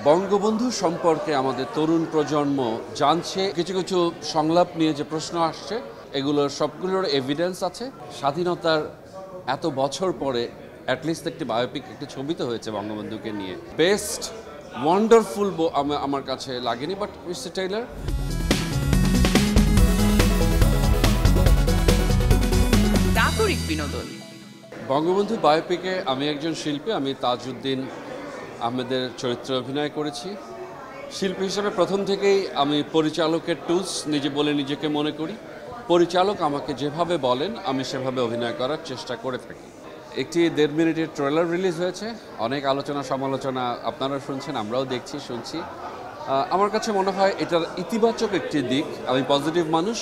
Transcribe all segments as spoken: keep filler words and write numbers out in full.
বঙ্গবন্ধু সম্পর্কে আমাদের তরুণ প্রজন্ম জানছে, কিছু কিছু সংলাপ নিয়ে যে প্রশ্ন আসছে এগুলোর সবগুলোর এভিডেন্স আছে। স্বাধীনতার এত বছর পরে অ্যাটলিস্ট একটি বায়োপিক, একটি ছবি তো হয়েছে বঙ্গবন্ধুকে নিয়ে। বেস্ট ওয়ান্ডারফুল আমার কাছে লাগেনি, বাট মিস্টার টেইলার। নাগরিক বিনোদন। বঙ্গবন্ধু বায়োপিকে আমি একজন শিল্পী, আমি তাজউদ্দিন আহমেদের চরিত্রে অভিনয় করেছি। শিল্পী হিসেবে প্রথম থেকেই আমি পরিচালকের টুলস নিজে বলে নিজেকে মনে করি। পরিচালক আমাকে যেভাবে বলেন আমি সেভাবে অভিনয় করার চেষ্টা করে থাকি। একটি দেড় মিনিটের ট্রেলার রিলিজ হয়েছে, অনেক আলোচনা সমালোচনা আপনারা শুনছেন, আমরাও দেখছি শুনছি। আমার কাছে মনে হয় এটার ইতিবাচক একটি দিক, আমি পজিটিভ মানুষ।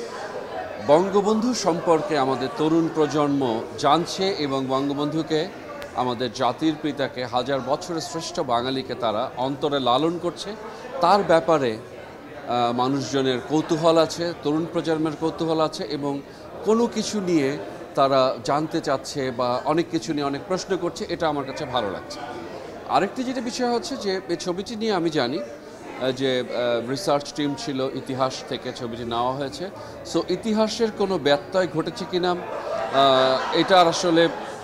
বঙ্গবন্ধু সম্পর্কে আমাদের তরুণ প্রজন্ম জানছে এবং বঙ্গবন্ধুকে, আমাদের জাতির পিতাকে, হাজার বছরের শ্রেষ্ঠ বাঙালিকে তারা অন্তরে লালন করছে। তার ব্যাপারে মানুষজনের কৌতূহল আছে, তরুণ প্রজন্মের কৌতূহল আছে এবং কোনো কিছু নিয়ে তারা জানতে চাচ্ছে বা অনেক কিছু নিয়ে অনেক প্রশ্ন করছে। এটা আমার কাছে ভালো লাগছে। আরেকটি যেটা বিষয় হচ্ছে যে এই ছবিটি নিয়ে আমি জানি যে রিসার্চ টিম ছিল, ইতিহাস থেকে ছবিটি নেওয়া হয়েছে। সো ইতিহাসের কোনো ব্যত্যয় ঘটেছে কিনা এটা আসলে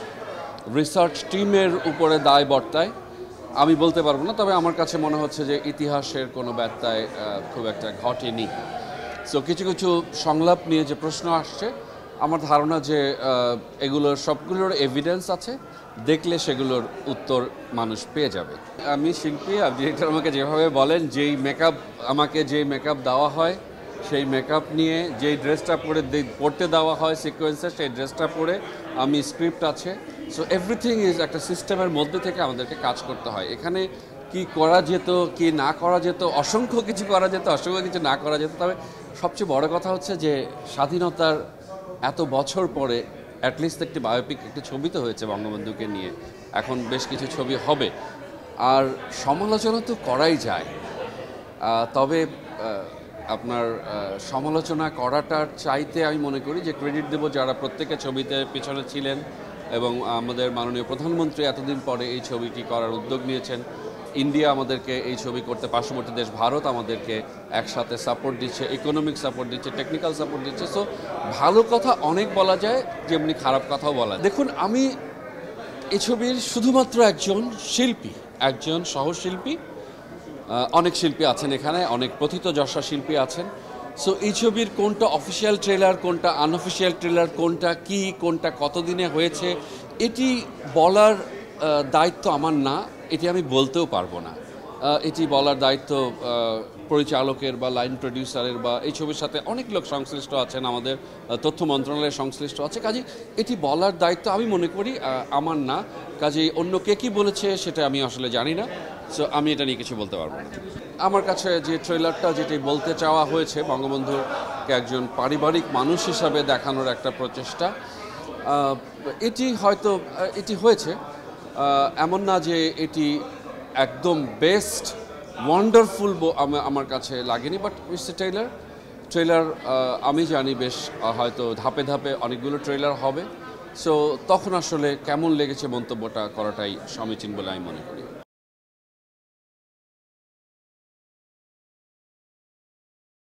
রিসার্চ টিমের উপরে দায় বর্তায়, আমি বলতে পারবো না। তবে আমার কাছে মনে হচ্ছে যে ইতিহাসের কোনো ব্যত্যয় খুব একটা ঘটেনি। সো কিছু কিছু সংলাপ নিয়ে যে প্রশ্ন আসছে, আমার ধারণা যে এগুলোর সবগুলোর এভিডেন্স আছে, দেখলে সেগুলোর উত্তর মানুষ পেয়ে যাবে। আমি শিল্পী, ডিরেক্টর আমাকে যেভাবে বলেন, যেই মেকআপ আমাকে যেই মেকআপ দেওয়া হয় সেই মেকআপ নিয়ে, যেই ড্রেসটা পরে পরতে দেওয়া হয় সিকোয়েন্সে, সেই ড্রেসটা পরে আমি, স্ক্রিপ্ট আছে। সো এভরিথিং ইজ একটা সিস্টেমের মধ্যে থেকে আমাদেরকে কাজ করতে হয়। এখানে কি করা যেত, কি না করা যেত, অসংখ্য কিছু করা যেত, অসংখ্য কিছু না করা যেত। তবে সবচেয়ে বড় কথা হচ্ছে যে স্বাধীনতার এত বছর পরে অ্যাটলিস্ট একটি বায়োপিক, একটি ছবি তো হয়েছে বঙ্গবন্ধুকে নিয়ে। এখন বেশ কিছু ছবি হবে। আর সমালোচনা তো করাই যায়, তবে আপনার সমালোচনা করাটার চাইতে আমি মনে করি যে ক্রেডিট দেব যারা প্রত্যেকে ছবিতে পিছনে ছিলেন এবং আমাদের মাননীয় প্রধানমন্ত্রী এতদিন পরে এই ছবিটি করার উদ্যোগ নিয়েছেন। ইন্ডিয়া আমাদেরকে এই ছবি করতে, পার্শ্ববর্তী দেশ ভারত আমাদেরকে একসাথে সাপোর্ট দিচ্ছে, ইকোনমিক সাপোর্ট দিচ্ছে, টেকনিক্যাল সাপোর্ট দিচ্ছে। সো ভালো কথা অনেক বলা যায়, যেমনি খারাপ কথাও বলা যায়। দেখুন, আমি এই ছবির শুধুমাত্র একজন শিল্পী, একজন সহশিল্পী। অনেক শিল্পী আছেন এখানে, অনেক প্রথিতযশা শিল্পী আছেন। সো এই ছবির কোনটা অফিসিয়াল ট্রেলার, কোনটা আনঅফিসিয়াল ট্রেলার, কোনটা কি, কোনটা কতদিনে হয়েছে, এটি বলার দায়িত্ব আমার না, এটি আমি বলতেও পারবো না। এটি বলার দায়িত্ব পরিচালকের বা লাইন প্রডিউসারের, বা এই ছবির সাথে অনেক লোক সংশ্লিষ্ট আছেন, আমাদের তথ্য মন্ত্রণালয়ের সংশ্লিষ্ট আছে। কাজেই এটি বলার দায়িত্ব আমি মনে করি আমার না। কাজেই অন্য কে কী বলেছে সেটা আমি আসলে জানি না। সো আমি এটা নিয়ে কিছু বলতে পারবো না। আমার কাছে যে ট্রেলারটা যেটি বলতে চাওয়া হয়েছে, বঙ্গবন্ধুকে একজন পারিবারিক মানুষ হিসাবে দেখানোর একটা প্রচেষ্টা, এটি হয়তো এটি হয়েছে, এমন না যে এটি একদম বেস্ট ওয়ান্ডারফুল আমার কাছে লাগেনি। বাট মিস্টার টেইলার, ট্রেলার আমি জানি বেশ হয়তো ধাপে ধাপে অনেকগুলো ট্রেলার হবে। সো তখন আসলে কেমন লেগেছে মন্তব্যটা করাটাই সমীচীন বলে আমি মনে করি।